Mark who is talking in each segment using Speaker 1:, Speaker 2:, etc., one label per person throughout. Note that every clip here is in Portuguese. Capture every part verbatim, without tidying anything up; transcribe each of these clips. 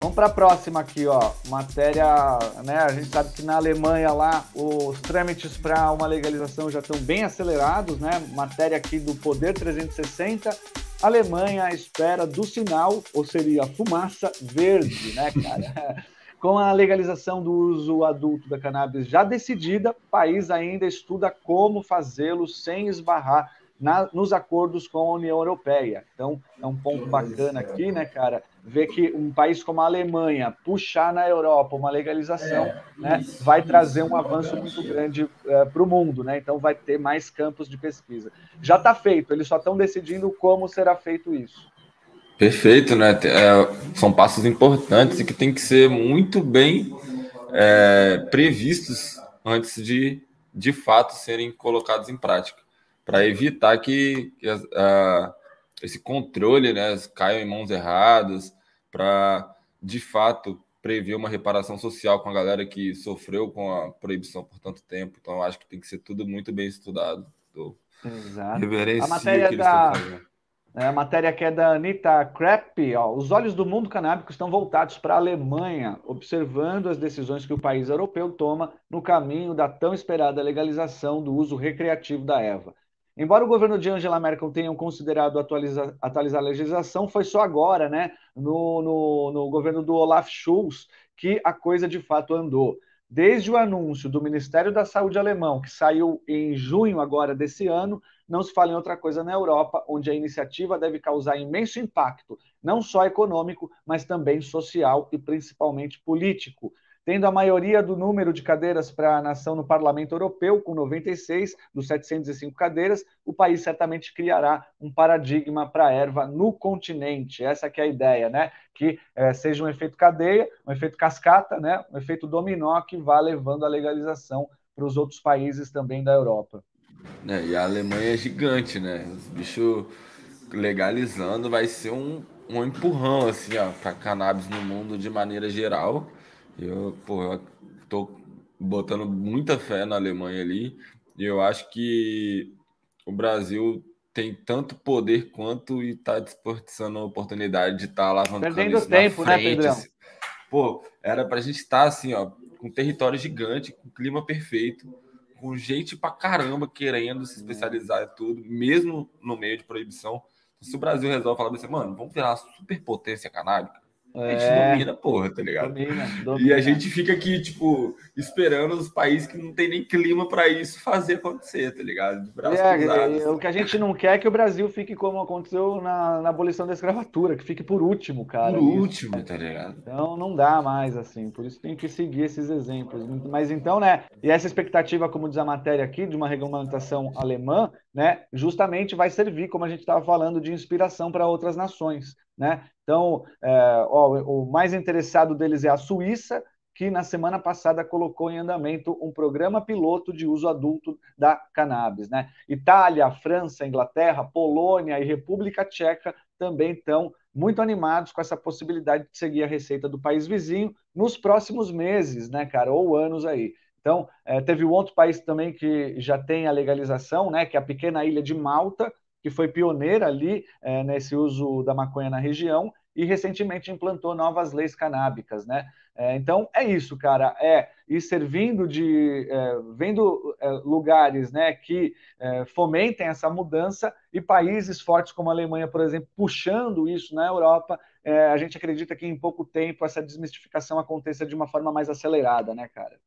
Speaker 1: Vamos para a próxima aqui, ó. Matéria, né? A gente sabe que na Alemanha lá os trâmites para uma legalização já estão bem acelerados, né? Matéria aqui do Poder trezentos e sessenta. Alemanha espera do sinal, ou seria fumaça verde, né, cara? Com a legalização do uso adulto da cannabis já decidida, o país ainda estuda como fazê-lo sem esbarrar na, nos acordos com a União Europeia. Então, é um ponto bacana aqui, né, cara? Ver que um país como a Alemanha puxar na Europa uma legalização, né, vai trazer um avanço muito grande uh, para o mundo, né? Então, vai ter mais campos de pesquisa. Já está feito, eles só estão decidindo como será feito isso.
Speaker 2: Perfeito, né? É, são passos importantes e que tem que ser muito bem é, previstos antes de, de fato, serem colocados em prática, para evitar que, que a, a, esse controle, né, caia em mãos erradas, para, de fato, prever uma reparação social com a galera que sofreu com a proibição por tanto tempo. Então, eu acho que tem que ser tudo muito bem estudado. Então,
Speaker 1: Exato.
Speaker 2: reverencio
Speaker 1: A matéria
Speaker 2: o que eles estão
Speaker 1: da...
Speaker 2: fazendo.
Speaker 1: É, a matéria que é da Anita Krepp, ó, os olhos do mundo canábico estão voltados para a Alemanha, observando as decisões que o país europeu toma no caminho da tão esperada legalização do uso recreativo da erva. Embora o governo de Angela Merkel tenha considerado atualizar, atualizar a legislação, foi só agora, né, no, no, no governo do Olaf Scholz, que a coisa de fato andou. Desde o anúncio do Ministério da Saúde alemão, que saiu em junho agora desse ano, não se fala em outra coisa na Europa, onde a iniciativa deve causar imenso impacto, não só econômico, mas também social e principalmente político. Tendo a maioria do número de cadeiras para a nação no Parlamento Europeu, com noventa e seis dos setecentos e cinco cadeiras, o país certamente criará um paradigma para a erva no continente. Essa que é a ideia, né? Que é, seja um efeito cadeia, um efeito cascata, né? Um efeito dominó que vá levando a legalização para os outros países também da Europa.
Speaker 2: É, e a Alemanha é gigante, né? Os bichos legalizando vai ser um, um empurrão, assim, ó, pra cannabis no mundo de maneira geral. Eu, pô, eu tô botando muita fé na Alemanha ali. E eu acho que o Brasil tem tanto poder quanto e tá desperdiçando a oportunidade de estar tá alavancando
Speaker 1: Perdendo
Speaker 2: isso na
Speaker 1: tempo, né,
Speaker 2: frente.
Speaker 1: Pedrão?
Speaker 2: Assim. Pô, era pra gente estar, tá, assim, ó, com território gigante, com clima perfeito, com gente pra caramba querendo se especializar em tudo, mesmo no meio de proibição. Se o Brasil resolve falar assim, mano, vamos virar uma superpotência canábica, a gente
Speaker 1: É,
Speaker 2: domina, porra, tá ligado?
Speaker 1: domina,
Speaker 2: E a
Speaker 1: domina.
Speaker 2: gente fica aqui, tipo, esperando os países que não tem nem clima pra isso fazer acontecer, tá ligado? De braço cruzado.
Speaker 1: É, o que a gente não quer é que o Brasil fique como aconteceu na, na abolição da escravatura, que fique por último,
Speaker 2: Por
Speaker 1: cara, nisso.
Speaker 2: último, tá ligado?
Speaker 1: Então não dá mais assim, por isso tem que seguir esses exemplos. Mas então, né, e essa expectativa, como diz a matéria aqui, de uma regulamentação alemã, né, justamente vai servir, como a gente estava falando, de inspiração para outras nações, né? Então, é, ó, o mais interessado deles é a Suíça, que na semana passada colocou em andamento um programa piloto de uso adulto da cannabis, né? Itália, França, Inglaterra, Polônia e República Tcheca também estão muito animados com essa possibilidade de seguir a receita do país vizinho nos próximos meses, né, cara, ou anos aí. Então, é, teve um outro país também que já tem a legalização, né, que é a pequena ilha de Malta, que foi pioneira ali é, nesse uso da maconha na região e recentemente implantou novas leis canábicas, né? É, então, é isso, cara, é ir servindo de, é, vendo é, lugares, né, que é, fomentem essa mudança e países fortes como a Alemanha, por exemplo, puxando isso na Europa, é, a gente acredita que em pouco tempo essa desmistificação aconteça de uma forma mais acelerada, né, cara?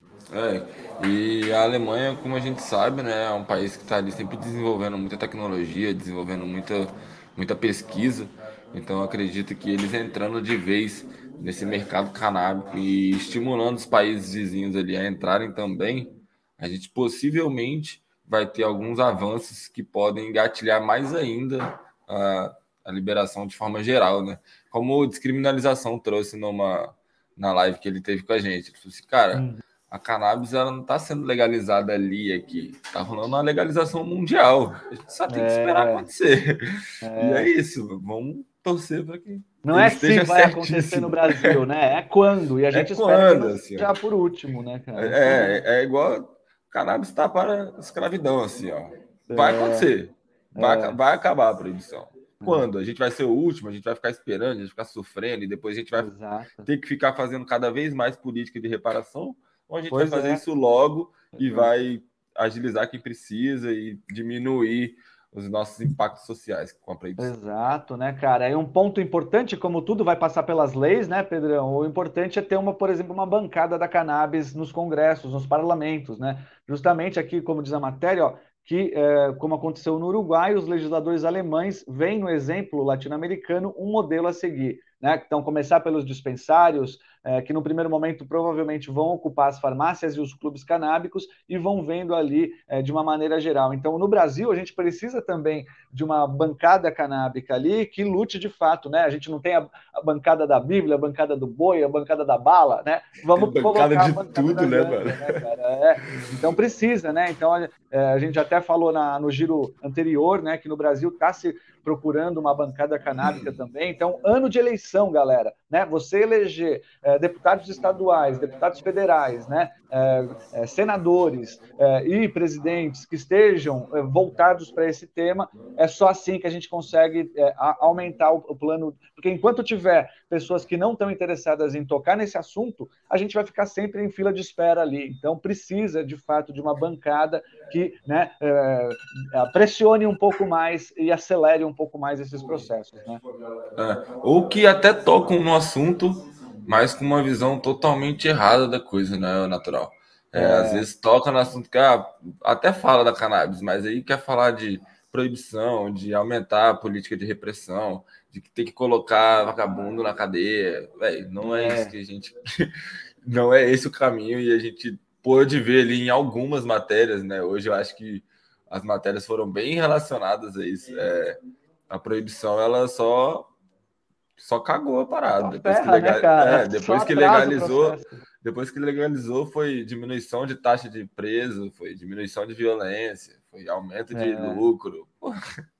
Speaker 2: É, e a Alemanha, como a gente sabe, né, é um país que está ali sempre desenvolvendo muita tecnologia, desenvolvendo muita, muita pesquisa. Então, eu acredito que eles entrando de vez nesse mercado canábico e estimulando os países vizinhos ali a entrarem também, a gente possivelmente vai ter alguns avanços que podem engatilhar mais ainda a, a liberação de forma geral, né? Como descriminalização trouxe numa, na live que ele teve com a gente. Ele falou assim, cara,
Speaker 1: Hum.
Speaker 2: a cannabis ela não está sendo legalizada ali aqui, está rolando uma legalização mundial. A gente só tem que esperar
Speaker 1: É,
Speaker 2: acontecer. E é
Speaker 1: é.
Speaker 2: isso, vamos torcer para que
Speaker 1: Não
Speaker 2: ele
Speaker 1: é se
Speaker 2: esteja
Speaker 1: vai acontecer no
Speaker 2: certíssimo.
Speaker 1: Brasil, né? É quando. E a
Speaker 2: É
Speaker 1: gente espera que não
Speaker 2: quando, assim, ó.
Speaker 1: seja por último, né, cara?
Speaker 2: É, é igual cannabis está para escravidão, assim, ó. Vai
Speaker 1: É,
Speaker 2: acontecer, vai,
Speaker 1: é.
Speaker 2: vai acabar a proibição. quando? A gente vai ser o último, a gente vai ficar esperando, a gente vai ficar sofrendo, e depois a gente vai
Speaker 1: Exato.
Speaker 2: ter que ficar fazendo cada vez mais política de reparação, ou a gente
Speaker 1: Pois
Speaker 2: vai fazer
Speaker 1: é.
Speaker 2: isso logo e
Speaker 1: Exato.
Speaker 2: vai agilizar quem precisa e diminuir os nossos impactos sociais com a proibição.
Speaker 1: Exato, né, cara? E um ponto importante, como tudo vai passar pelas leis, né, Pedrão? O importante é ter uma, por exemplo, uma bancada da cannabis nos congressos, nos parlamentos, né? Justamente aqui, como diz a matéria, ó, que, é, como aconteceu no Uruguai, os legisladores alemães veem no exemplo latino-americano um modelo a seguir, né? Então, começar pelos dispensários, é, que no primeiro momento provavelmente vão ocupar as farmácias e os clubes canábicos e vão vendo ali é, de uma maneira geral. Então, no Brasil, a gente precisa também de uma bancada canábica ali que lute de fato, né? A gente não tem a, a bancada da Bíblia, a bancada do boi, a bancada da bala, né? Vamos
Speaker 2: tem
Speaker 1: colocar
Speaker 2: bancada de
Speaker 1: a bancada
Speaker 2: tudo,
Speaker 1: da
Speaker 2: né,
Speaker 1: ganja,
Speaker 2: mano?
Speaker 1: né, cara? É, então precisa, né? Então é, a gente até falou na, no giro anterior, né, que no Brasil está se procurando uma bancada canábica também. Então, ano de eleição, galera, né? Você eleger é, deputados estaduais, deputados federais, né? É, é, senadores é, e presidentes que estejam é, voltados para esse tema, é só assim que a gente consegue é, a, aumentar o, o plano. Porque enquanto tiver pessoas que não estão interessadas em tocar nesse assunto, a gente vai ficar sempre em fila de espera ali. Então, precisa, de fato, de uma bancada que, né, é, pressione um pouco mais e acelere um pouco mais esses processos, né?
Speaker 2: É, ou que até tocam no assunto, mas com uma visão totalmente errada da coisa, né, natural. É, é... Às vezes toca no assunto que ah, até fala da cannabis, mas aí quer falar de proibição, de aumentar a política de repressão, de que tem que colocar vagabundo na cadeia. Véio, não é, é isso que a gente... não é esse o caminho, e a gente pôde ver ali em algumas matérias, né? Hoje eu acho que as matérias foram bem relacionadas a isso. É, a proibição, ela só só cagou a parada.
Speaker 1: Só
Speaker 2: depois
Speaker 1: ferra,
Speaker 2: que, legal...
Speaker 1: né, cara?
Speaker 2: é, depois
Speaker 1: Só
Speaker 2: que legalizou,
Speaker 1: o
Speaker 2: depois que legalizou, foi diminuição de taxa de preso, foi diminuição de violência, foi aumento de
Speaker 1: é...
Speaker 2: lucro.